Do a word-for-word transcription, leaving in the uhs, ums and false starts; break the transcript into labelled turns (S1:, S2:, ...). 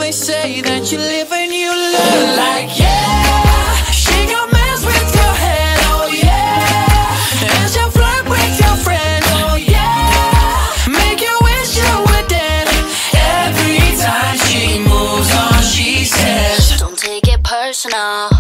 S1: always say that you live and you learn. Like yeah, she gon' mess with your head, oh yeah. And she'll flirt with your friend, oh yeah. Make you wish you were dead. Every time she moves on, she says,
S2: don't take it personal.